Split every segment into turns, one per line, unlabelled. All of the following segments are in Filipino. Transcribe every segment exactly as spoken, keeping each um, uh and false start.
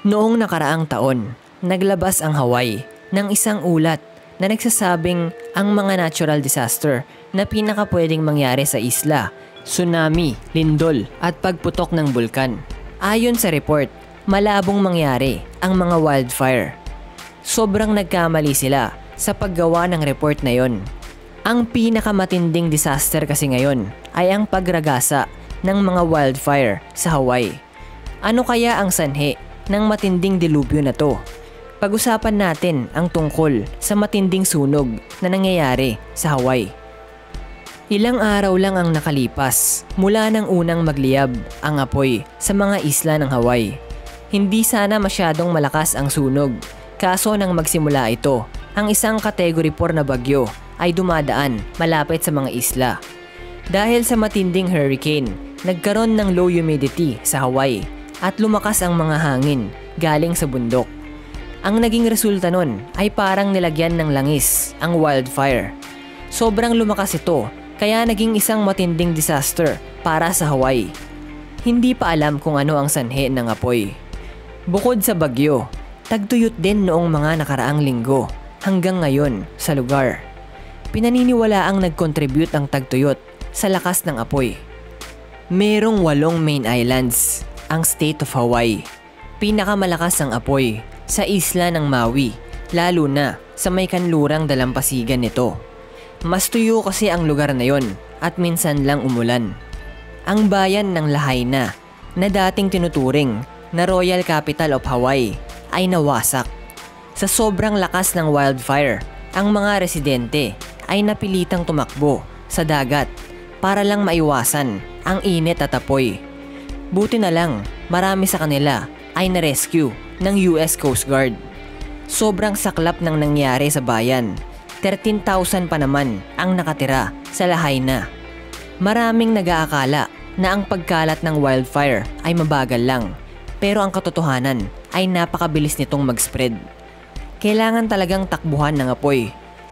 Noong nakaraang taon, naglabas ang Hawaii ng isang ulat na nagsasabing ang mga natural disaster na pinaka pwedeng mangyari sa isla, tsunami, lindol at pagputok ng bulkan. Ayon sa report, malabong mangyari ang mga wildfire. Sobrang nagkamali sila sa paggawa ng report na yon. Ang pinakamatinding disaster kasi ngayon ay ang pagragasa ng mga wildfire sa Hawaii. Ano kaya ang sanhi ng matinding dilubyo na to? Pag-usapan natin ang tungkol sa matinding sunog na nangyayari sa Hawaii. Ilang araw lang ang nakalipas mula nang unang magliyab ang apoy sa mga isla ng Hawaii. Hindi sana masyadong malakas ang sunog, kaso nang magsimula ito, ang isang Category four na bagyo ay dumadaan malapit sa mga isla. Dahil sa matinding hurricane, nagkaroon ng low humidity sa Hawaii at lumakas ang mga hangin galing sa bundok. Ang naging resulta nun ay parang nilagyan ng langis ang wildfire. Sobrang lumakas ito kaya naging isang matinding disaster para sa Hawaii. Hindi pa alam kung ano ang sanhi ng apoy. Bukod sa bagyo, tagtuyot din noong mga nakaraang linggo hanggang ngayon sa lugar. Pinaniniwala ang nag-contribute ang tagtuyot sa lakas ng apoy. Merong walong main islands ang state of Hawaii. Pinakamalakas ang apoy sa isla ng Maui, lalo na sa may kanlurang dalampasigan nito. Mas tuyo kasi ang lugar na yon at minsan lang umulan. Ang bayan ng Lahaina na dating tinuturing na Royal Capital of Hawaii ay nawasak. Sa sobrang lakas ng wildfire, ang mga residente ay napilitang tumakbo sa dagat para lang maiwasan ang init at apoy. Buti na lang, marami sa kanila ay na-rescue ng U S Coast Guard. Sobrang saklap ng nangyari sa bayan. thirteen thousand pa naman ang nakatira sa Lahaina. Maraming nag-aakala na ang pagkalat ng wildfire ay mabagal lang, pero ang katotohanan ay napakabilis nitong mag-spread. Kailangan talagang takbuhan ng apoy.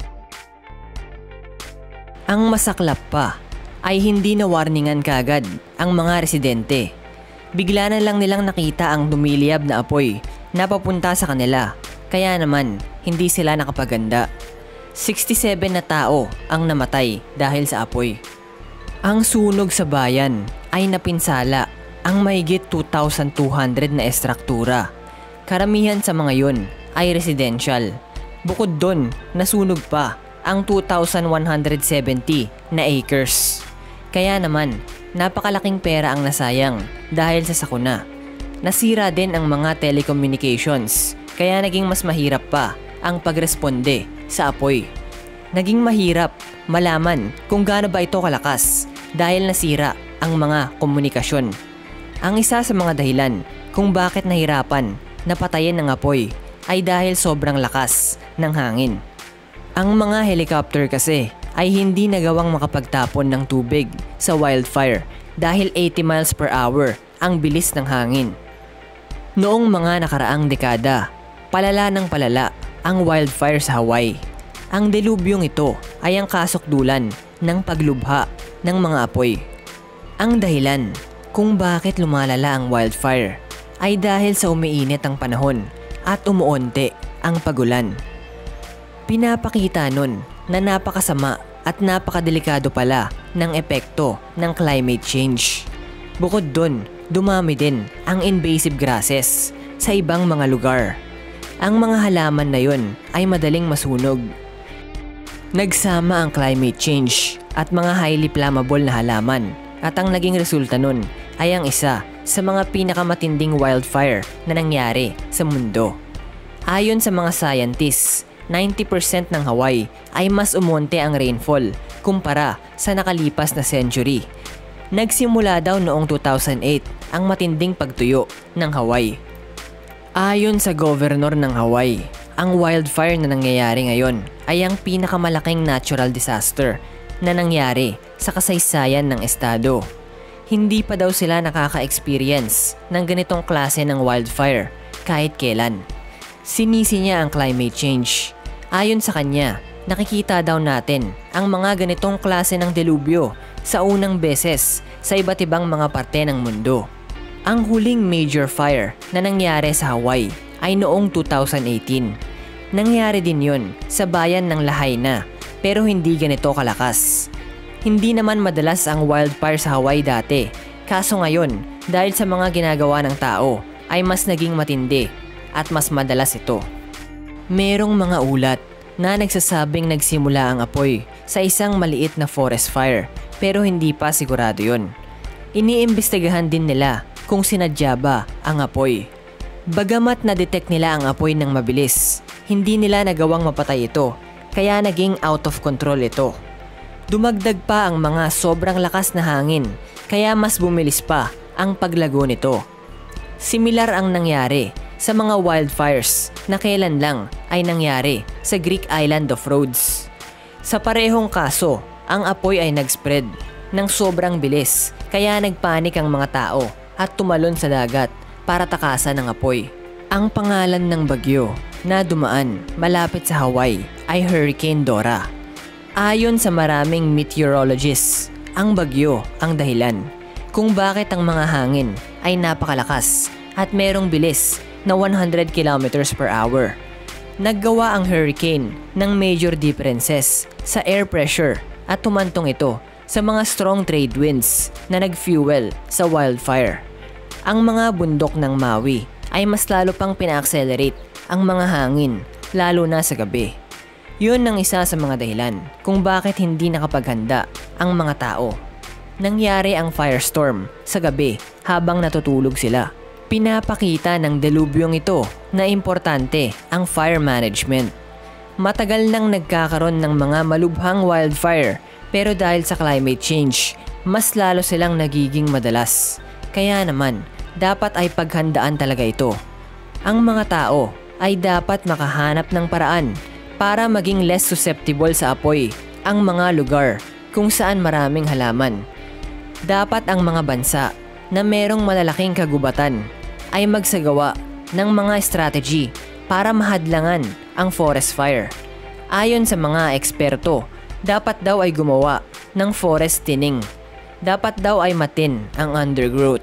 Ang masaklap pa ay hindi na warningan kaagad ang mga residente. Bigla na lang nilang nakita ang dumiliyab na apoy na papunta sa kanila, kaya naman hindi sila nakapaganda. sixty-seven na tao ang namatay dahil sa apoy. Ang sunog sa bayan ay napinsala ang mahigit two thousand two hundred na estruktura. Karamihan sa mga yon ay residential. Bukod doon, nasunog pa ang two thousand one hundred seventy na acres. Kaya naman, napakalaking pera ang nasayang dahil sa sakuna. Nasira din ang mga telecommunications, kaya naging mas mahirap pa ang pagresponde sa apoy. Naging mahirap malaman kung gaano ba ito kalakas dahil nasira ang mga komunikasyon. Ang isa sa mga dahilan kung bakit nahirapan na patayin ng apoy ay dahil sobrang lakas ng hangin. Ang mga helicopter kasi ay hindi nagawang makapagtapon ng tubig sa wildfire dahil eighty miles per hour ang bilis ng hangin. Noong mga nakaraang dekada, palala ng palala ang wildfire sa Hawaii. Ang delubyong ito ay ang kasukdulan ng paglubha ng mga apoy. Ang dahilan kung bakit lumalala ang wildfire ay dahil sa umiinit ang panahon at umuunti ang pagulan. Pinapakita nun na napakasama at napakadelikado pala ng epekto ng climate change. Bukod dun, dumami din ang invasive grasses sa ibang mga lugar. Ang mga halaman na yon ay madaling masunog. Nagsama ang climate change at mga highly flammable na halaman at ang naging resulta nun ay ang isa sa mga pinakamatinding wildfire na nangyari sa mundo. Ayon sa mga scientists, ninety percent ng Hawaii ay mas umonte ang rainfall kumpara sa nakalipas na century. Nagsimula daw noong two thousand eight ang matinding pagtuyo ng Hawaii. Ayon sa governor ng Hawaii, ang wildfire na nangyayari ngayon ay ang pinakamalaking natural disaster na nangyari sa kasaysayan ng estado. Hindi pa daw sila nakaka-experience ng ganitong klase ng wildfire kahit kailan. Sinisi niya ang climate change. Ayon sa kanya, nakikita daw natin ang mga ganitong klase ng delubyo sa unang beses sa iba't ibang mga parte ng mundo. Ang huling major fire na nangyari sa Hawaii ay noong two thousand eighteen. Nangyari din yun sa bayan ng Lahaina pero hindi ganito kalakas. Hindi naman madalas ang wildfire sa Hawaii dati, kaso ngayon dahil sa mga ginagawa ng tao ay mas naging matindi at mas madalas ito. Merong mga ulat na nagsasabing nagsimula ang apoy sa isang maliit na forest fire pero hindi pa sigurado yun. Iniimbestigahan din nila kung sinadya ba ang apoy. Bagamat na-detect nila ang apoy ng mabilis, hindi nila nagawang mapatay ito kaya naging out of control ito. Dumagdag pa ang mga sobrang lakas na hangin kaya mas bumilis pa ang paglago nito. Similar ang nangyari sa mga wildfires na kailan lang ay nangyari sa Greek island of Rhodes. Sa parehong kaso, ang apoy ay nag-spread ng sobrang bilis kaya nagpanik ang mga tao at tumalon sa dagat para takasan ang apoy. Ang pangalan ng bagyo na dumaan malapit sa Hawaii ay Hurricane Dora. Ayon sa maraming meteorologists, ang bagyo ang dahilan kung bakit ang mga hangin ay napakalakas at merong bilis na one hundred kilometers per hour. Naggawa ang hurricane ng major differences sa air pressure at tumantong ito sa mga strong trade winds na nag-fuel sa wildfire. Ang mga bundok ng Maui ay mas lalo pang pina-accelerate ang mga hangin lalo na sa gabi. Yun ang isa sa mga dahilan kung bakit hindi nakapaghanda ang mga tao. Nangyari ang firestorm sa gabi habang natutulog sila. Pinapakita ng delubyong ito na importante ang fire management. Matagal nang nagkakaroon ng mga malubhang wildfire pero dahil sa climate change, mas lalo silang nagiging madalas. Kaya naman, dapat ay paghandaan talaga ito. Ang mga tao ay dapat makahanap ng paraan para maging less susceptible sa apoy ang mga lugar kung saan maraming halaman. Dapat ang mga bansa na merong malalaking kagubatan ay magsagawa ng mga strategy para mahadlangan ang forest fire. Ayon sa mga eksperto, dapat daw ay gumawa ng forest thinning. Dapat daw ay matin ang undergrowth.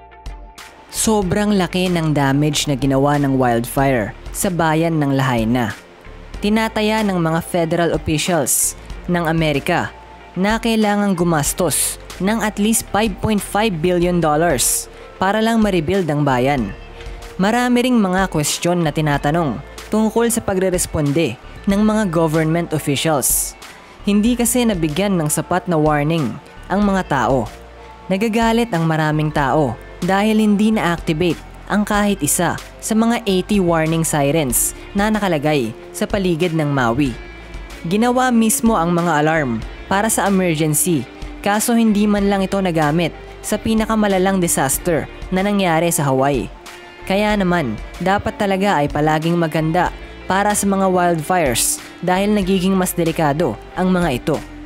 Sobrang laki ng damage na ginawa ng wildfire sa bayan ng Lahaina. Tinataya ng mga federal officials ng Amerika na kailangang gumastos ng at least five point five billion dollars para lang ma-rebuild ang bayan. Marami ring mga question na tinatanong tungkol sa pagre-responde ng mga government officials. Hindi kasi nabigyan ng sapat na warning ang mga tao. Nagagalit ang maraming tao dahil hindi na-activate ang kahit isa sa mga eighty warning sirens na nakalagay sa paligid ng Maui. Ginawa mismo ang mga alarm para sa emergency kaso hindi man lang ito nagamit sa pinakamalalang disaster na nangyari sa Hawaii. Kaya naman, dapat talaga ay palaging maganda para sa mga wildfires dahil nagiging mas delikado ang mga ito.